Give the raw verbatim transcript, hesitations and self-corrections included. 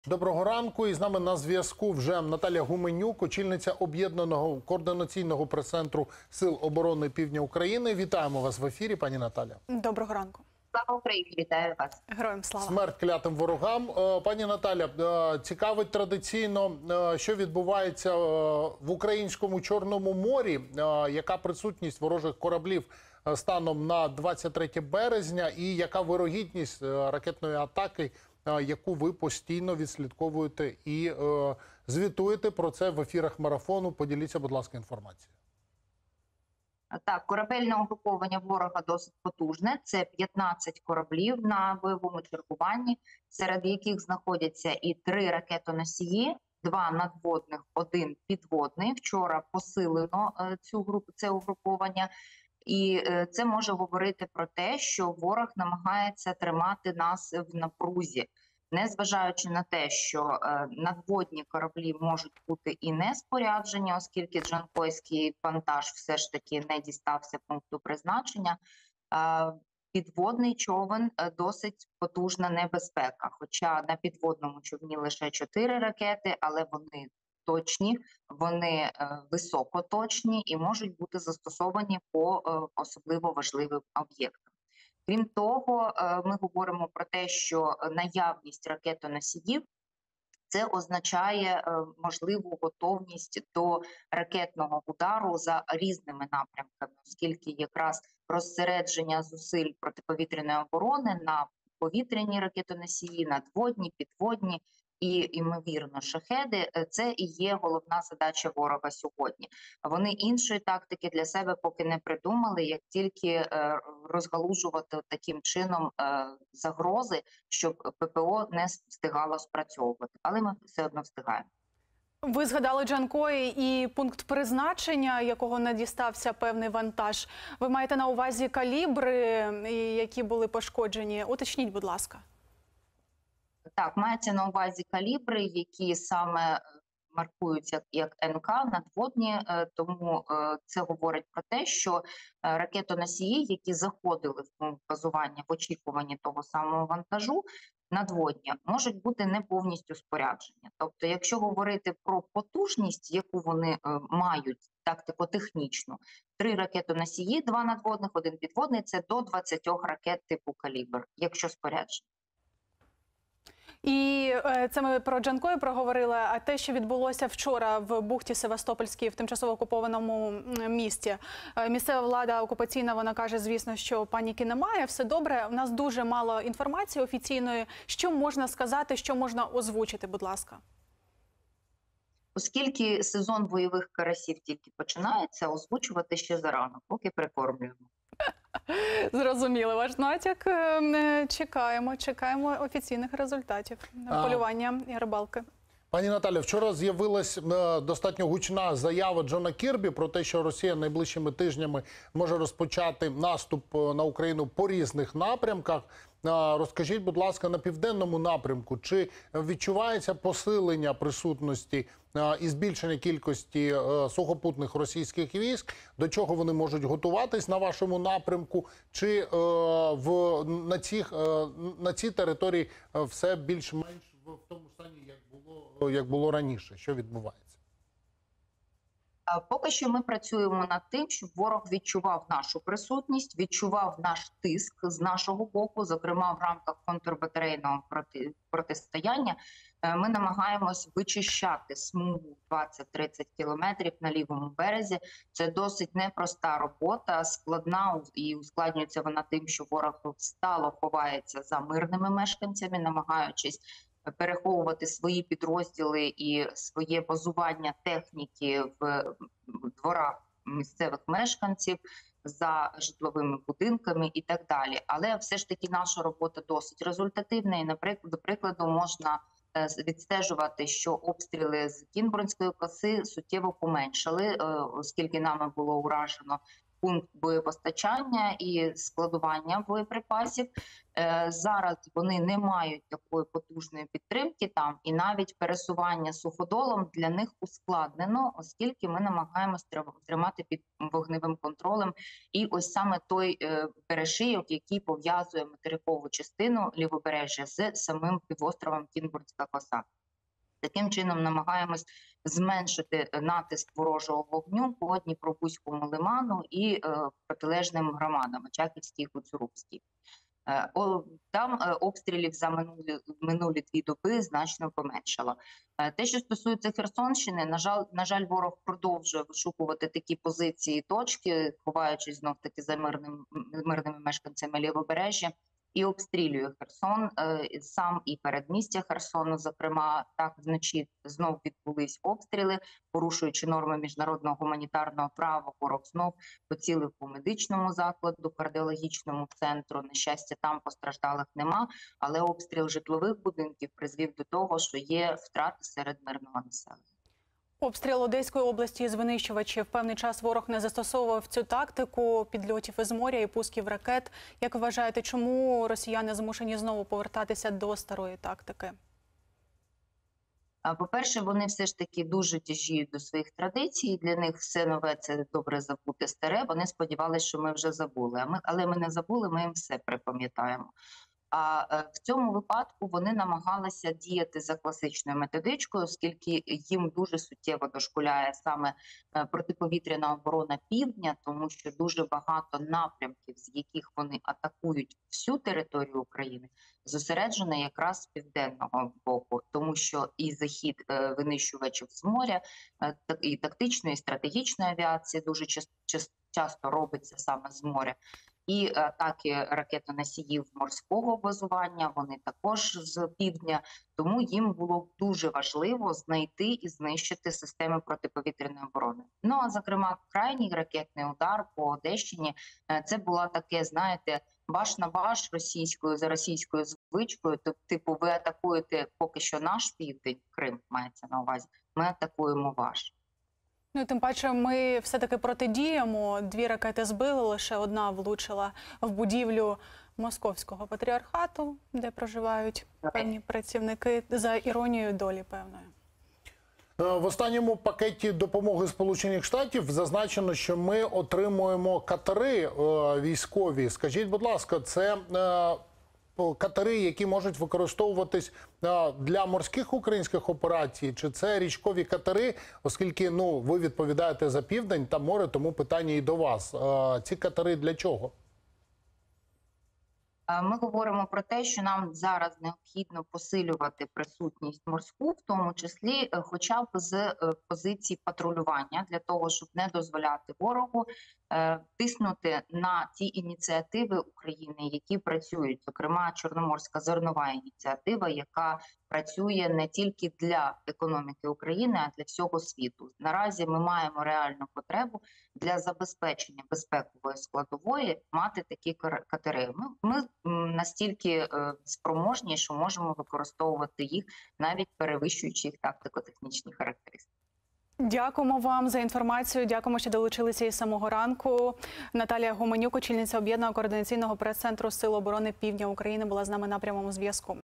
Доброго ранку. І з нами на зв'язку вже Наталія Гуменюк, очільниця Об'єднаного координаційного прес-центру Сил оборони Півдня України. Вітаємо вас в ефірі, пані Наталя. Доброго ранку. Слава Україні, вітаю вас. Героям слава. Смерть клятим ворогам. Пані Наталя, цікавить традиційно, що відбувається в українському Чорному морі, яка присутність ворожих кораблів станом на двадцять третє березня і яка вирогідність ракетної атаки, яку ви постійно відслідковуєте і е, звітуєте про це в ефірах марафону. Поділіться, будь ласка, інформацією. Так, корабельне угруповання ворога досить потужне. Це п'ятнадцять кораблів на бойовому чергуванні, серед яких знаходяться і три ракетоносії, два надводних, один підводний. Вчора посилено е, цю групу, це угруповання. І це може говорити про те, що ворог намагається тримати нас в напрузі, незважаючи на те, що надводні кораблі можуть бути і не споряджені, оскільки Джанкойський вантаж все ж таки не дістався пункту призначення. Підводний човен досить потужна небезпека, хоча на підводному човні лише чотири ракети, але вони точні, вони е, високоточні і можуть бути застосовані по е, особливо важливим об'єктам. Крім того, е, ми говоримо про те, що наявність ракетоносіїв це означає е, можливу готовність до ракетного удару за різними напрямками, оскільки якраз розсередження зусиль протиповітряної оборони на повітряні ракетоносії, надводні, підводні і, ймовірно, шахеди – це і є головна задача ворога сьогодні. Вони іншої тактики для себе поки не придумали, як тільки розгалужувати таким чином загрози, щоб ППО не встигало спрацьовувати. Але ми все одно встигаємо. Ви згадали Джанкої і пункт призначення, якого не дістався певний вантаж. Ви маєте на увазі калібри, які були пошкоджені? Уточніть, будь ласка. Так, мається на увазі калібри, які саме маркуються як ен ка, надводні, тому це говорить про те, що ракетоносії, які заходили в пункт базування в очікуванні того самого вантажу, надводні, можуть бути не повністю споряджені. Тобто, якщо говорити про потужність, яку вони мають, тактико-технічну, три ракетоносії, два надводних, один підводний, це до двадцяти ракет типу калібр, якщо споряджені. І це ми про Джанкої проговорили, а те, що відбулося вчора в бухті Севастопольській, в тимчасово окупованому місті. Місцева влада окупаційна, вона каже, звісно, що паніки немає, все добре. У нас дуже мало інформації офіційної. Що можна сказати, що можна озвучити, будь ласка? Оскільки сезон бойових карасів тільки починається, озвучувати ще зарано, поки прикормлюємо. Зрозуміло ваш натяк. Чекаємо, чекаємо офіційних результатів полювання і рибалки. Пані Наталя, вчора з'явилась достатньо гучна заява Джона Кірбі про те, що Росія найближчими тижнями може розпочати наступ на Україну по різних напрямках. Розкажіть, будь ласка, на південному напрямку, чи відчувається посилення присутності і збільшення кількості сухопутних російських військ? До чого вони можуть готуватись на вашому напрямку? Чи в, на, цих, на цій території все більш-менш в тому стані, як було, як було раніше? Що відбувається? Поки що ми працюємо над тим, щоб ворог відчував нашу присутність, відчував наш тиск з нашого боку, зокрема в рамках контрбатарейного проти, протистояння. Ми намагаємось вичищати смугу двадцять-тридцять кілометрів на лівому березі. Це досить непроста робота, складна, і ускладнюється вона тим, що ворог стало ховається за мирними мешканцями, намагаючись переховувати свої підрозділи і своє базування техніки в дворах місцевих мешканців, за житловими будинками і так далі. Але все ж таки наша робота досить результативна і, наприклад, до прикладу, можна відстежувати, що обстріли з Кінбурнської коси суттєво поменшали, оскільки нами було уражено пункт боєпостачання і складування боєприпасів. Зараз вони не мають такої потужної підтримки там, і навіть пересування суходолом для них ускладнено, оскільки ми намагаємося тримати під вогневим контролем і ось саме той перешийок, який пов'язує материкову частину лівобережжя з самим півостровом Кінбурзька коса. Таким чином намагаємось зменшити натиск ворожого вогню по Дніпробузькому лиману і е, протилежним громадам Очаківській і Коцюрубській. Е, о, там е, обстрілів за минулі, минулі дві доби значно поменшало. Е, те, що стосується Херсонщини, на жаль, на жаль, ворог продовжує вишукувати такі позиції і точки, ховаючись знов-таки за мирним, мирними мешканцями лівобережжя, і обстрілює Херсон, сам і передмістя Херсону, зокрема, так вночі знов відбулись обстріли, порушуючи норми міжнародного гуманітарного права, ворог знов поцілив по медичному закладу, кардіологічному центру. На щастя, там постраждалих нема, але обстріл житлових будинків призвів до того, що є втрати серед мирного населення. Обстріл Одеської області з винищувачів. Певний час ворог не застосовував цю тактику підльотів із моря і пусків ракет. Як ви вважаєте, чому росіяни змушені знову повертатися до старої тактики? По-перше, вони все ж таки дуже тяжіють до своїх традицій. Для них все нове – це добре забути старе. Вони сподівалися, що ми вже забули. А ми, але ми не забули, ми їм все припам'ятаємо. А в цьому випадку вони намагалися діяти за класичною методичкою, оскільки їм дуже суттєво дошкуляє саме протиповітряна оборона півдня, тому що дуже багато напрямків, з яких вони атакують всю територію України, зосереджено якраз з південного боку, тому що і захід винищувачів з моря, і тактичної, і стратегічної авіації дуже часто робиться саме з моря. І атаки ракетоносіїв морського базування, вони також з півдня. Тому їм було дуже важливо знайти і знищити системи протиповітряної оборони. Ну, а зокрема, крайній ракетний удар по Одещині – це була таке, знаєте, баш на баш російською, за російською звичкою. Тобто, типу, ви атакуєте поки що наш південь, Крим мається на увазі, ми атакуємо ваш. Ну, тим паче, ми все-таки протидіємо. Дві ракети збили, лише одна влучила в будівлю Московського патріархату, де проживають певні працівники, за іронією долі певною. В останньому пакеті допомоги Сполучених Штатів зазначено, що ми отримуємо катери військові. Скажіть, будь ласка, це катери, які можуть використовуватись для морських українських операцій, чи це річкові катери, оскільки, ну, ви відповідаєте за південь та море, тому питання і до вас. Ці катери для чого? Ми говоримо про те, що нам зараз необхідно посилювати присутність морську, в тому числі хоча б з позиції патрулювання, для того, щоб не дозволяти ворогу тиснути на ті ініціативи України, які працюють, зокрема Чорноморська зернова ініціатива, яка працює не тільки для економіки України, а для всього світу. Наразі ми маємо реальну потребу для забезпечення безпекової складової мати такі катери. Ми, ми настільки е, спроможні, що можемо використовувати їх, навіть перевищуючи їх тактико-технічні характеристики. Дякуємо вам за інформацію. Дякуємо, що долучилися із самого ранку. Наталія Гуменюк, очільниця об'єднаного координаційного прес-центру Сил оборони Півдня України, була з нами на прямому зв'язку.